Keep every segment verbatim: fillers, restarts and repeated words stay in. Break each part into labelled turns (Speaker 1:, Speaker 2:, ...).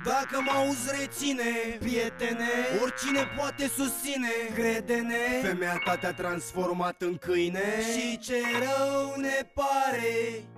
Speaker 1: Dacă mă auzi reține, prietene, oricine poate susține, crede-ne, femeia ta te-a transformat în câine și ce rău ne pare.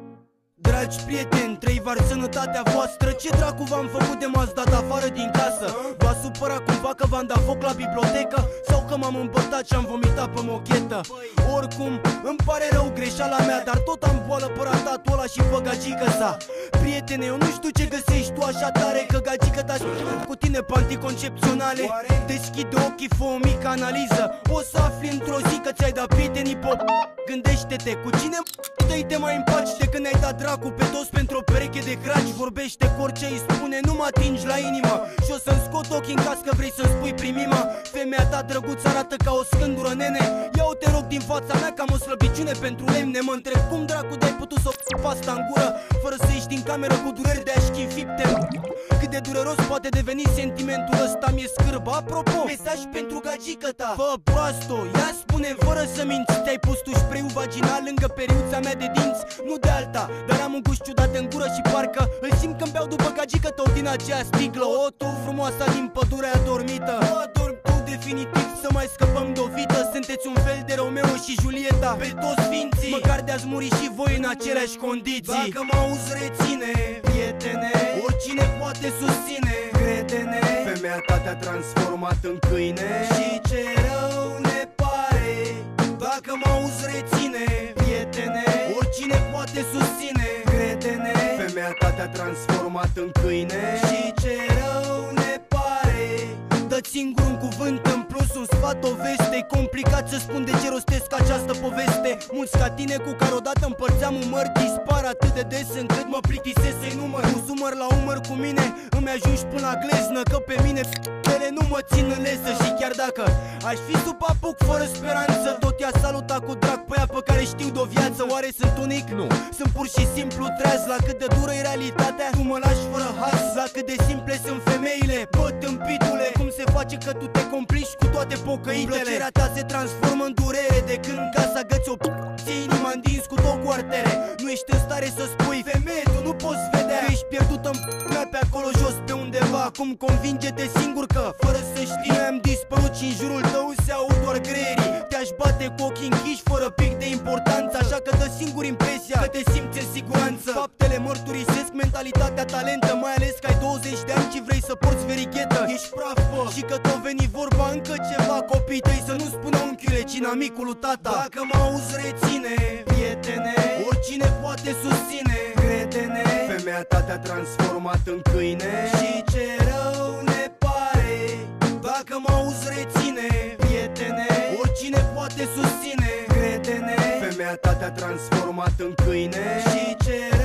Speaker 1: Dragi prieteni, trei-var sănătatea voastră. Ce dracu v-am făcut de m-ați dat afară din casă? V-a supărat cumva că v-am dat foc la bibliotecă? Sau că m-am împărtat și am vomitat pe mochetă? Oricum, îmi pare rău, greșeala mea, dar tot am boală pe ratatul ăla și pe gagică sa. Prietene, eu nu știu ce găsești tu așa tare, că gagică ta cu tine pe anticoncepționale. Deschide ochii, fă o mică analiză, o să afli într-o zi că ți-ai dat prietenii pop. Gândește-te, cu cine dă-i te mai împaci de când ai dat dracu pe toți pentru o pereche de craci? Vorbește cu orice îi spune, nu mă atingi la inimă. Și o să-mi scot ochii în caz că vrei să-mi spui primima. Femeia ta drăguță arată ca o scândură, nene. Ia-o te rog din fața mea că am o slăbiciune pentru lemne. Mă întreb cum dracu de-ai putut să o pasta în gură fără să ieși din cameră cu dureri de așchi înfipte. Cât de dureros poate deveni sentimentul ăsta, mi-e scârbă. Apropo, mesaj pentru gagică ta: fă proasto, ia spune fără să minți, te-ai pus tu spray-ul vaginal lângă periuța mea de dinți? Nu de alta, dar am un gust ciudat în gură și parcă îl simt când beau după gagică tot din aceea sticlă. O, tu frumoasa din pădurea adormită, o adormi tu definitiv, să mai scăpăm de o vită. Sunteți un fel de Romeo și Julieta pe toți sfinții, măcar de-ați muri și voi în aceleași condiții. Dacă mă auzi reține, prietene, oricine poate susține, crede-ne, femeia ta te-a transformat în câine și ce rău ne pare. Dacă mă auzi reține, prietene, oricine poate susține, crede-ne, femeia ta te-a transformat în câine și ce rău ne pare. Dă-ți singur un cuvânt în plus, un sfat, o veste. E complicat să spun de ce rostesc această poveste. Mulți ca tine cu care odată împărțeam un măr dispar atât de des încât mă plictisesc să-i număr. Un sumăr la umăr cu mine, îmi ajungi până la gleznă, că pe mine f***ele nu mă țin în lesă. Și chiar dacă aș fi sub apuc fără speranță, tot i-a salutat cu drag pe ea pe care știu de o viață. Oare sunt unic? Nu, sunt pur și simplu treaz. La cât de dură e realitatea, tu mă lași fără has. La cât de simple sunt femeile, bă, tâmpitule, cum se face că tu te complici cu toate pocăitele? Plăcerea ta se transformă în durere de când în casa găți o p***, ți-e inima îndins cu două cu artere. Nu ești în stare să spui, femeie, tu nu poți vedea că ești pierdută în p***a pe acolo jos pe undeva. Acum convinge-te singur că, fără să știi, noi am dispărut și în jurul tău se aud doar greierii. Te-aș bate cu ochii închiși fără pic de importanță, așa că dă singur impresia că te simți în siguranță. Faptele mărturisesc mentalitatea talentă, mai ales că ai douăzeci de ani și vrei să porți verighetă. Ești praf, bă, și că tot veni vorba încă ceva. Copiii tăi să nu spună unchiule, ci amicul lui tata. Dacă mă auzi reține, prietene, oricine poate susține, crede-ne, femeia ta te-a transformat în câine și ce rău ne pare. Dacă mă auzi reține, prietene, oricine poate susține, crede-ne, femeia ta te-a transformat în câine și ce